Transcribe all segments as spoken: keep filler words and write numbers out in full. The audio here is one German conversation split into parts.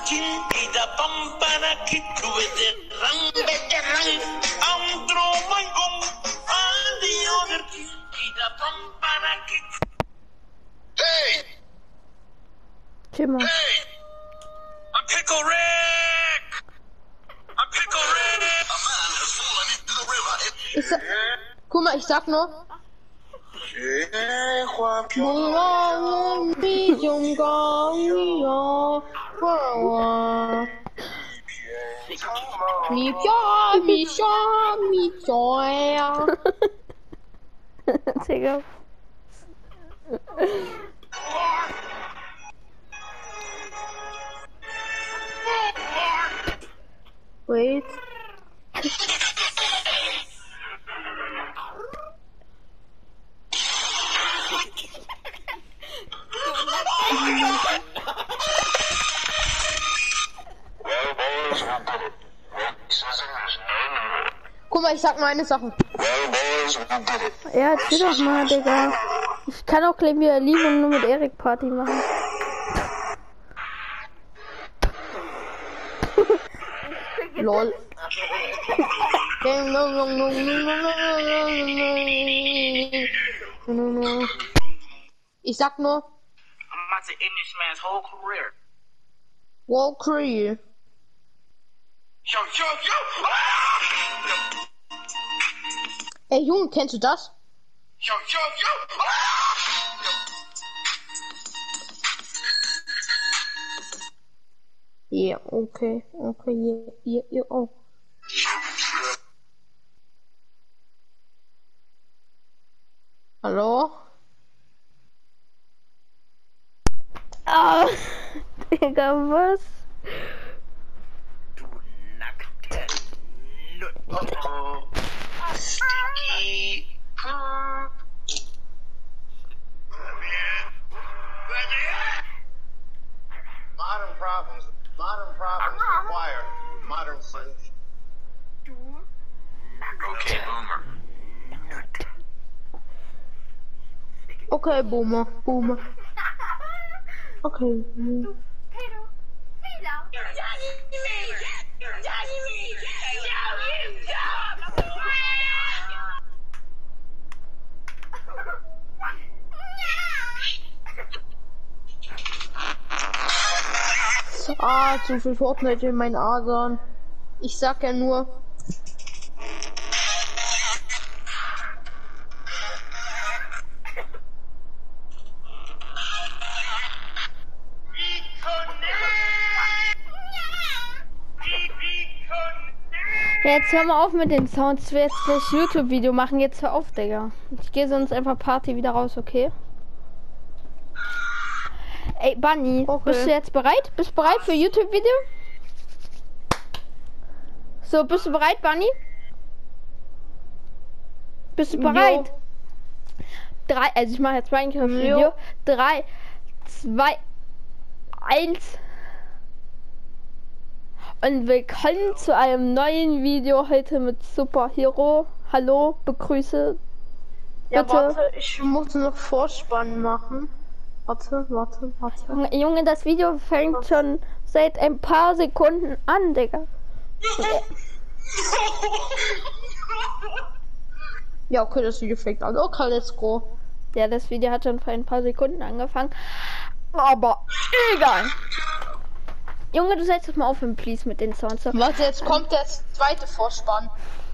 Hey! Timmer. Hey! I'm Pickle Rick! I'm Pickle Rick! A man has fallen into the river. Ich sag, guck mal, ich sag nur. Digga. Wait. Guck mal, ich sag meine Sachen. Ja, erzähl doch mal, Digga. Ich kann auch gleich wieder lieben und nur mit Erik Party machen. Lol. Ich sag nur. I'm about to end this man's whole career. Whole career. Yo, yo, yo! Ah! Ey Junge, kennst du das? Yo, yo, yo! Ah! Ja, yeah, okay, okay, ja, yeah, ja, yeah, ja, oh. Hallo? Ah, Digga, was? Du nackte Nut. Oh, sticky. Modern problems. Modern problems require modern solutions. Okay, Boomer. Okay, Boomer, Boomer. Okay. Ah, zu viel Fortnite in meinen Adern. Ich sag ja nur. Jetzt hör mal auf mit den Sounds. Ich will jetzt gleich YouTube-Video machen. Jetzt hör auf, Digga. Ich gehe sonst einfach Party wieder raus, okay? Ey, Bunny, okay. Bist du jetzt bereit? Bist du bereit für YouTube-Video? So, bist du bereit, Bunny? Bist du bereit? Jo. Drei, also ich mache jetzt Minecraft-Video. Drei, zwei, eins. Und willkommen zu einem neuen Video heute mit Superhero. Hallo, begrüße. Ja, bitte. Warte, ich muss noch Vorspann machen. Warte, warte, warte. Junge, Junge, das Video fängt was? Schon seit ein paar Sekunden an, Digga. Ja, okay, das Video fängt an. Okay, let's go. Ja, das Video hat schon vor ein paar Sekunden angefangen. Aber egal. Junge, du sollst doch mal aufhören, please, mit den Sounds. Warte, jetzt kommt der zweite Vorspann.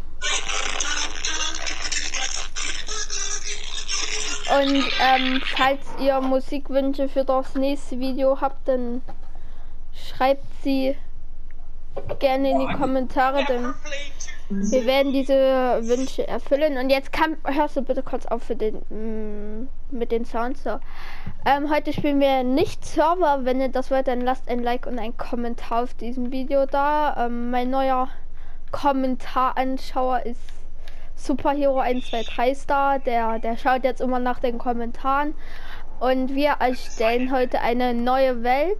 Und ähm, falls ihr Musikwünsche für das nächste Video habt, dann schreibt sie gerne in die Kommentare, denn wir werden diese Wünsche erfüllen. Und jetzt kann, hörst du bitte kurz auf für den mm, mit den Sounds. So. Ähm, heute spielen wir nicht Server. Wenn ihr das wollt, dann lasst ein Like und ein Kommentar auf diesem Video da. Ähm, mein neuer Kommentaranschauer ist Superhero eins zwei drei Star. Der, der schaut jetzt immer nach den Kommentaren. Und wir erstellen heute eine neue Welt.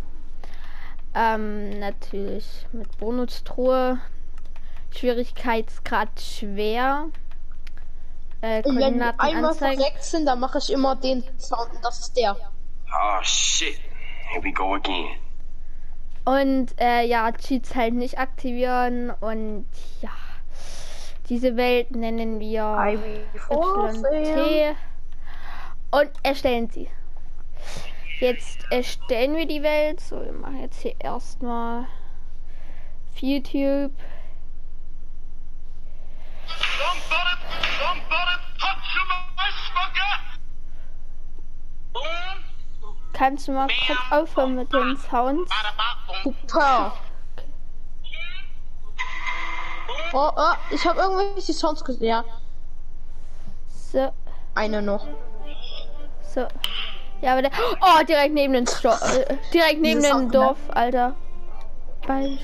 Ähm, natürlich mit Bonustruhe. Schwierigkeitsgrad schwer. Äh, und wenn wir einmal verreckt sind, dann mache ich immer den Sound und das ist der. Oh shit. Here we go again. Und äh, ja, Cheats halt nicht aktivieren und ja, diese Welt nennen wir Y T und erstellen sie. Jetzt erstellen wir die Welt. So, wir machen jetzt hier erstmal YouTube. Somebody, somebody touch my spaghetti. Boom. Kannst du mal kurz aufhören mit den Sounds? Super. Oh, oh, ich habe irgendwelche Sounds gesehen. Ja, So, eine noch. so. Ja, aber der. Oh, direkt neben dem Sto äh, direkt neben Dieses dem auch, Dorf, Alter. Bei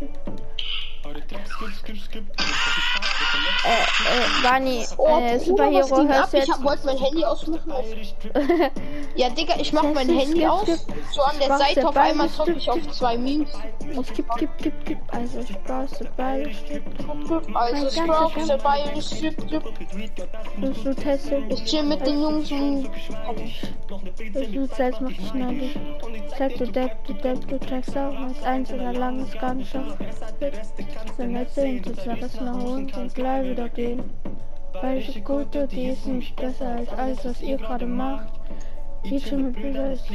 Äh, äh, Barney, Oh, äh, Bruder, Superhero, was ging ab? hörst du Ich jetzt? hab, wollte mein Handy ausmachen. Ja, Digga, ich mach Skip, mein skip, Handy skip, aus. skip. So an der Spaß Seite auf dabei, einmal skip, tropfe ich auf zwei Memes. Ich gib, gib, gib, gib. Also Spaß dabei. Also Sprouts dabei, ich chip, chip. Du, du testest. Ich chill mit den Jungs und Du selbst mach dich neidisch. Sag du Depp, du Depp, du checkst auch. Als eins oder lang ist gar nicht so. Dann erzählen, du sagst nach Hund und gleich wieder gehen. Weil ich gute, die ist nicht besser als alles, was ihr gerade macht. Geht schon mit Bilder. Also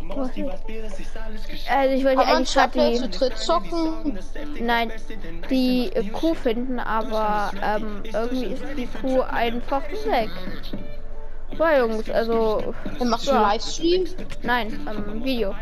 ich wollte kann man eigentlich gerade Chaplin zu die, dritt zocken. nein, die äh, Kuh finden, aber ähm, irgendwie ist die Kuh einfach weg. So Jungs, also Dann machst du ja. einen Livestream. Nein, ähm, Video.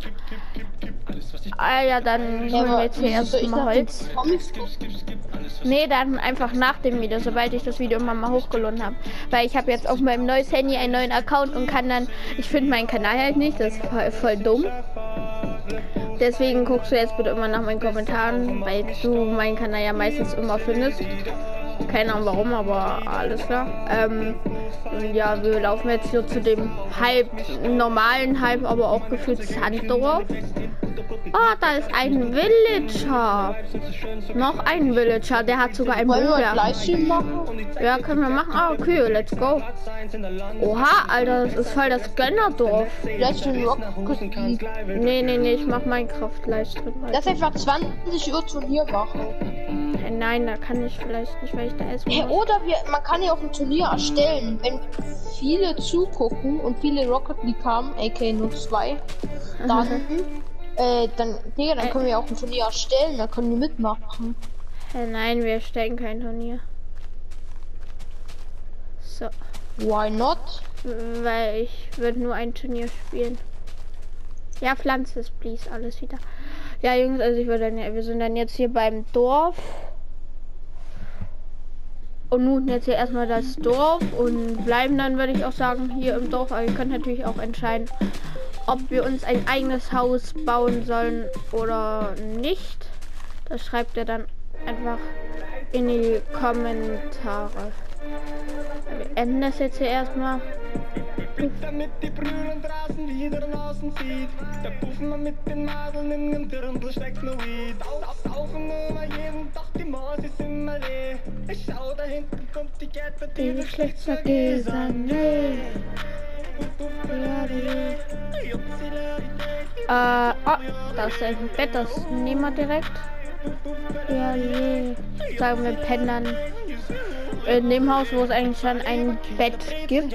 Ah ja, dann Ja, holen wir aber jetzt hier wieso soll ich erstmal nach den Holz. Comics gucken? Nee, dann einfach nach dem Video, sobald ich das Video immer mal hochgeladen habe. Weil ich habe jetzt auf meinem neues Handy einen neuen Account und kann dann, ich finde meinen Kanal halt nicht, das ist voll, voll dumm. Deswegen guckst du jetzt bitte immer nach meinen Kommentaren, weil du meinen Kanal ja meistens immer findest. Keine Ahnung warum, aber alles klar. Ähm, und ja, wir laufen jetzt hier zu dem halb normalen, halb aber auch gefühlt Sanddorf. Oh, da ist ein Villager. Noch ein Villager, der hat sogar ein Wollen wir einen Bogen. Livestream machen? Ja, können wir machen. Ah, okay, let's go. Oha, Alter, das ist voll das Gönnerdorf. Livestream Rocket League. Nee, nee, nee, ich mach Minecraft Livestream. Lass einfach zwanzig Uhr Turnier machen. Nein, da kann ich vielleicht nicht, weil ich da essen Hey, muss. oder wir, man kann ja auch ein Turnier erstellen. Wenn viele zugucken und viele Rocket League haben, aka nur zwei, dann, äh, dann, Digga, dann können wir auch ein Turnier erstellen, da können wir mitmachen. Äh, Nein, wir stellen kein Turnier. So, Why not? weil ich würde nur ein Turnier spielen. Ja, pflanze es, please, alles wieder. Ja, Jungs, also ich würde dann, ja, wir sind dann jetzt hier beim Dorf. Und nun jetzt hier erstmal das Dorf und bleiben dann, würde ich auch sagen, hier im Dorf. Aber ihr könnt natürlich auch entscheiden, ob wir uns ein eigenes Haus bauen sollen oder nicht. Das schreibt ihr dann einfach in die Kommentare. Wir enden das jetzt hier erstmal. Damit die Brüder draußen wieder Nasen zieht. Da puffen wir mit den Madeln in dem Dirndl steckt no Weed. Saufen über jeden Tag, die Maus ist immer leer. Ich schau da hinten kommt die Kette, die wird schlecht vergessen. Äh, oh, da ist ein Bett, das nehmen wir direkt. Ja, je. Sagen wir pennen dann in dem Haus, wo es eigentlich schon ein Bett gibt.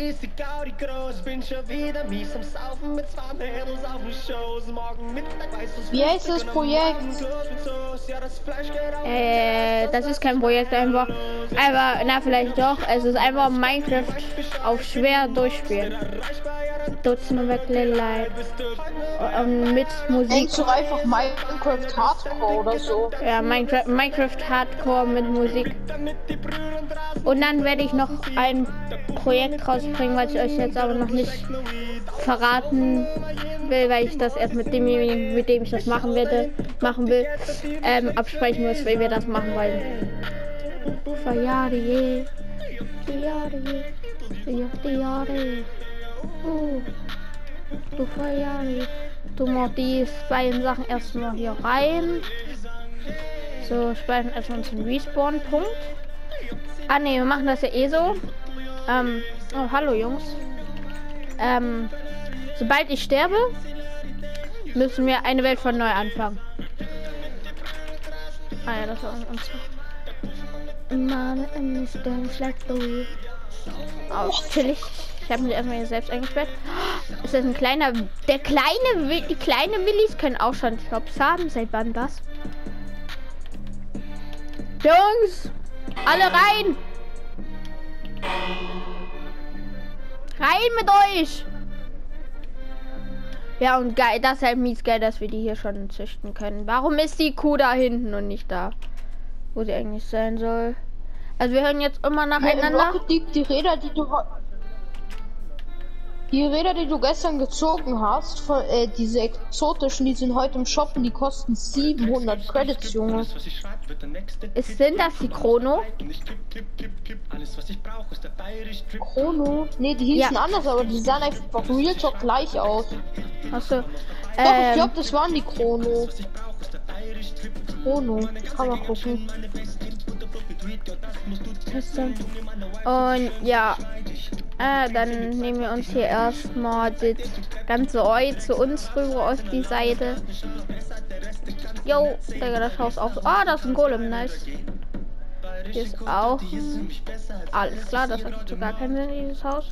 Wie heißt das Projekt? Äh, das ist kein Projekt, einfach, aber na vielleicht doch. Es ist einfach Minecraft auf schwer durchspielen. Dutzende Wegleid. Ähm, mit Musik. Denkst du einfach Minecraft Hardcore oder so? Ja, Minecraft, Minecraft Hardcore mit Musik. Und dann werde ich noch ein Projekt rausbringen, was ich euch jetzt aber noch nicht verraten will, weil ich das erst mit demjenigen, mit dem ich das machen werde, machen will, ähm, absprechen muss, wie wir das machen wollen. Verjahre je, Verjahre je, Verjahre. Uh, du Verjahre. Du machst die beiden Sachen erstmal hier rein. So, speichern erstmal unseren Respawn-Punkt. Ah ne, wir machen das ja eh so. Ähm, oh, hallo Jungs. Ähm, sobald ich sterbe, müssen wir eine Welt von neu anfangen. Ah ja, das war uns. Oh, chillig. Ich habe mich erstmal hier selbst eingesperrt. Ist das ein kleiner... Der kleine... Wi- Die kleine Willis können auch schon Shops haben. Seit wann das? Jungs! Alle rein! Rein mit euch! Ja, und geil, das ist halt mies geil, dass wir die hier schon züchten können. Warum ist die Kuh da hinten und nicht da? Wo sie eigentlich sein soll. Also wir hören jetzt immer Ja, im nacheinander. Rocket League die Räder, die du heu- die Räder, die du gestern gezogen hast, von, äh, diese exotischen, die sind heute im Shop und die kosten siebenhundert Credits, Junge. Ist, sind das die Chrono? Chrono? Ne, die hießen Ja. anders, aber die sahen einfach Real Talk gleich aus. Achso. Doch, ich Ähm, glaube, das waren die Chrono. Chrono, kann man gucken. und ja. Äh, dann nehmen wir uns hier erstmal das ganze Eu zu uns rüber auf die Seite. Jo, Digga, das Haus auch. Ah, das ist ein Golem, nice. Hier ist auch. ein- Alles klar, das hat so gar keinen Sinn, dieses Haus.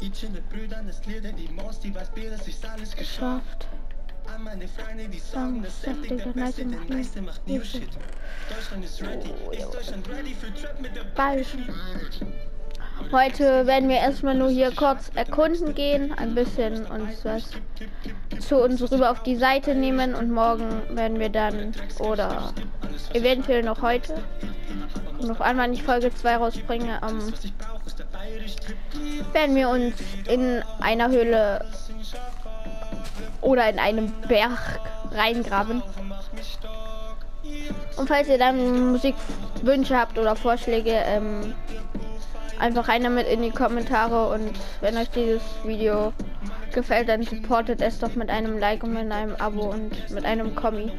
Geschafft. Sang, saftiger, nice macht nie. Oh, ja. Ball. Heute werden wir erstmal nur hier kurz erkunden gehen, ein bisschen uns was zu uns rüber auf die Seite nehmen und morgen werden wir dann, oder eventuell noch heute, noch einmal nicht Folge zwei rausbringen, ähm, werden wir uns in einer Höhle oder in einem Berg reingraben. Und falls ihr dann Musikwünsche habt oder Vorschläge, ähm, einfach rein damit in die Kommentare, und wenn euch dieses Video gefällt, dann supportet es doch mit einem Like und mit einem Abo und mit einem Kommi.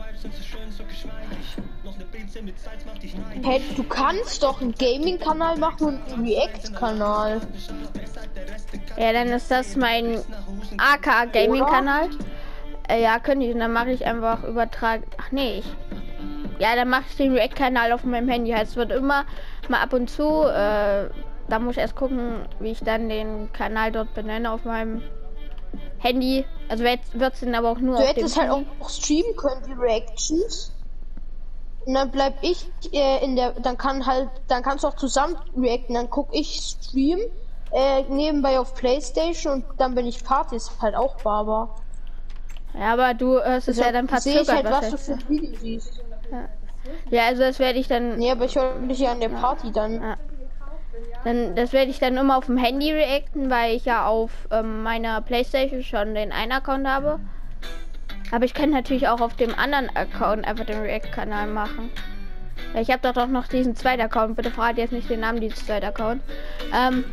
Hey, du kannst doch einen Gaming-Kanal machen und einen React-Kanal. Ja, dann ist das mein A K Gaming-Kanal. Äh, ja, könnte ich. Und dann mache ich einfach übertragen. Ach nee, ich. Ja, dann mache ich den React-Kanal auf meinem Handy. Heißt, es wird immer mal ab und zu. Äh, da muss ich erst gucken, wie ich dann den Kanal dort benenne auf meinem Handy. Also wird es dann aber auch nur Du auf dem hättest halt Handy. auch streamen können, die Reactions. Und dann bleib ich äh, in der, dann kann halt, dann kannst du auch zusammen reacten. Dann guck ich Stream äh, nebenbei auf PlayStation und dann bin ich Party, ist halt auch Barber. Ja, aber du hörst es ja dann sehe ich verzögert halt, was du wahrscheinlich. für Video siehst. Ja, also das werde ich dann. Nee, aber ich höre dich ja an der Party dann. Ja. Dann, das werde ich dann immer auf dem Handy reacten, weil ich ja auf ähm, meiner PlayStation schon den einen Account habe. Aber ich kann natürlich auch auf dem anderen Account einfach den React-Kanal machen. Weil ich habe doch, doch noch diesen zweiten Account. Bitte fragt jetzt nicht den Namen dieses zweiten Account. Ähm,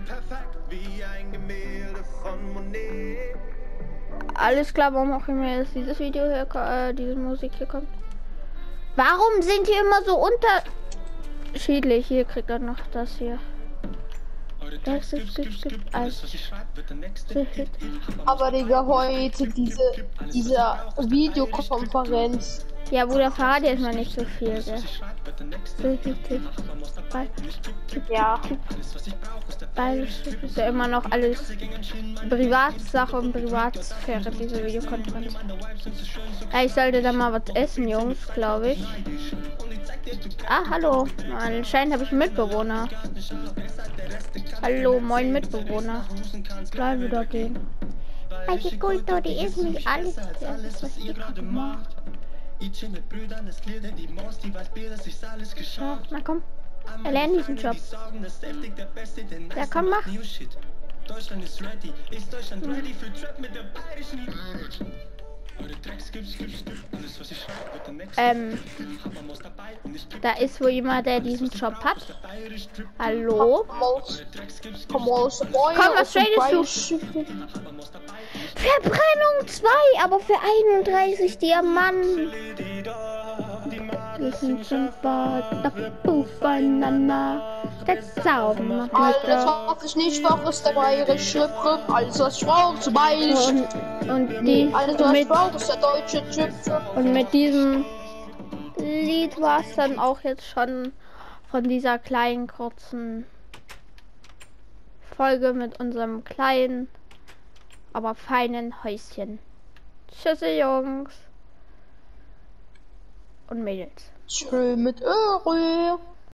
alles klar, warum auch immer jetzt dieses Video hier, äh, diese Musik hier kommt. Warum sind die immer so unterschiedlich? Hier kriegt er noch das hier. Das ist, gibt, gibt, also. Aber Digga, heute diese, diese Videokonferenz. Ja, Bruder, verrate jetzt mal nicht so viel, gell? Ja. Weil es ist ja immer noch alles Privatsache und Privatsphäre, diese Videokonferenz. Ja, ich sollte da mal was essen, Jungs, glaube ich. Ah, hallo. Anscheinend habe ich einen Mitbewohner. Hallo, moin Mitbewohner. Bleib wieder gehen. Welche Kultur, die ist nicht alles. Das, was ich gerade mache. Ja, na komm. Erlern diesen Job. Ja, komm, mach. Deutschland ist ready. Ist Deutschland ready für Trap mit der bayerischen. Ähm, da ist wohl jemand, der diesen Job hat. Hallo? Komm, was tradest du? Verbrennung zwei, aber für einunddreißig Diamanten. Wir sind schon bald aufeinander. das sauber machen. Alles, was ich nicht brauche, ist der bayerische Trip. Alles, was ich brauche, zum Beispiel. Und, und die Alles, was ich mit, brauche, ist der deutsche Trip. und mit diesem Lied war es dann auch jetzt schon von dieser kleinen kurzen Folge mit unserem kleinen, aber feinen Häuschen. Tschüssi Jungs und Mädels. Schön mit Öre.